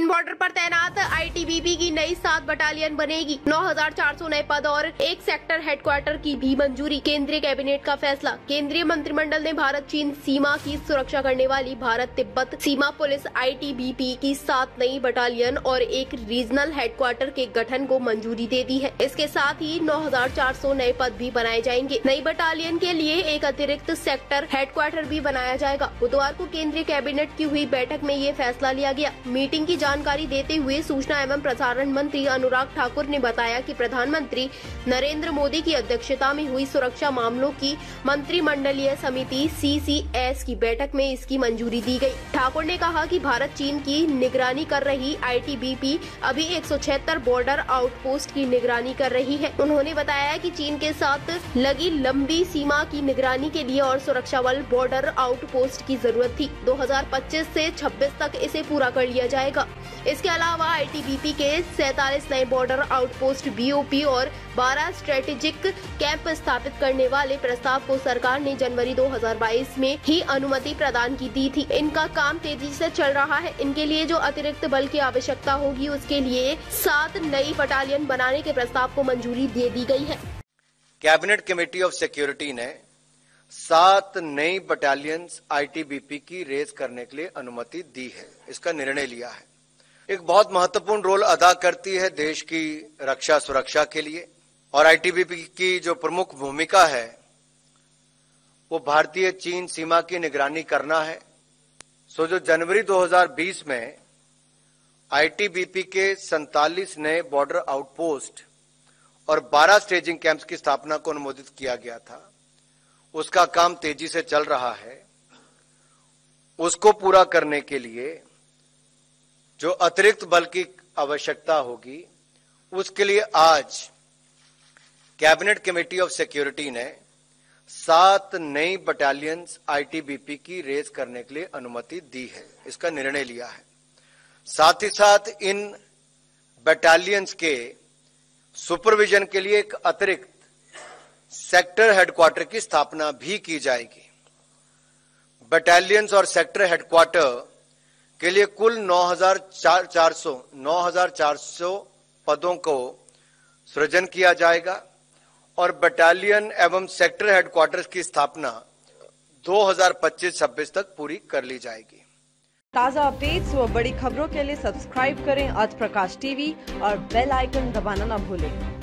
चीन बॉर्डर पर तैनात आईटीबीपी की नई 7 बटालियन बनेगी। 9,400 नए पद और एक सेक्टर हेडक्वार्टर की भी मंजूरी। केंद्रीय कैबिनेट का फैसला। केंद्रीय मंत्रिमंडल ने भारत चीन सीमा की सुरक्षा करने वाली भारत तिब्बत सीमा पुलिस आईटीबीपी की 7 नई बटालियन और एक रीजनल हेडक्वार्टर के गठन को मंजूरी दे दी है। इसके साथ ही 9,400 नए पद भी बनाए जाएंगे। नई बटालियन के लिए एक अतिरिक्त सेक्टर हेडक्वार्टर भी बनाया जाएगा। बुधवार को केंद्रीय कैबिनेट की हुई बैठक में ये फैसला लिया गया। मीटिंग की जानकारी देते हुए सूचना एवं प्रसारण मंत्री अनुराग ठाकुर ने बताया कि प्रधानमंत्री नरेंद्र मोदी की अध्यक्षता में हुई सुरक्षा मामलों की मंत्रिमंडलीय समिति CCS की बैठक में इसकी मंजूरी दी गई। ठाकुर ने कहा कि भारत चीन की निगरानी कर रही आईटीबीपी अभी 176 बॉर्डर आउटपोस्ट की निगरानी कर रही है। उन्होंने बताया कि चीन के साथ लगी लंबी सीमा की निगरानी के लिए और सुरक्षा बल बॉर्डर आउटपोस्ट की जरूरत थी। 2025 से 26 तक इसे पूरा कर लिया जाएगा। इसके अलावा आईटीबीपी के 47 नए बॉर्डर आउटपोस्ट BOP और 12 स्ट्रेटेजिक कैंप स्थापित करने वाले प्रस्ताव को सरकार ने जनवरी 2022 में ही अनुमति प्रदान की दी थी। इनका काम तेजी से चल रहा है। इनके लिए जो अतिरिक्त बल की आवश्यकता होगी उसके लिए 7 नई बटालियन बनाने के प्रस्ताव को मंजूरी दे दी गई है। कैबिनेट कमेटी ऑफ सिक्योरिटी ने 7 नई बटालियंस आईटीबीपी की रेज करने के लिए अनुमति दी है। इसका निर्णय लिया है। एक बहुत महत्वपूर्ण रोल अदा करती है देश की रक्षा सुरक्षा के लिए और आईटीबीपी की जो प्रमुख भूमिका है वो भारतीय चीन सीमा की निगरानी करना है। जो जनवरी 2020 में आईटीबीपी के 47 नए बॉर्डर आउटपोस्ट और 12 स्टेजिंग कैंप्स की स्थापना को अनुमोदित किया गया था, उसका काम तेजी से चल रहा है। उसको पूरा करने के लिए जो अतिरिक्त बल की आवश्यकता होगी उसके लिए आज कैबिनेट कमेटी ऑफ सिक्योरिटी ने 7 नई बटालियंस आईटीबीपी की रेज करने के लिए अनुमति दी है। इसका निर्णय लिया है। साथ ही साथ इन बटालियंस के सुपरविजन के लिए एक अतिरिक्त सेक्टर हेडक्वार्टर की स्थापना भी की जाएगी। बटालियंस और सेक्टर हेडक्वार्टर के लिए कुल 9,400 पदों को सृजन किया जाएगा और बटालियन एवं सेक्टर हेडक्वार्टर्स की स्थापना 2025-26 तक पूरी कर ली जाएगी। ताज़ा अपडेट्स व बड़ी खबरों के लिए सब्सक्राइब करें आज प्रकाश टीवी और बेल आइकन दबाना न भूलें।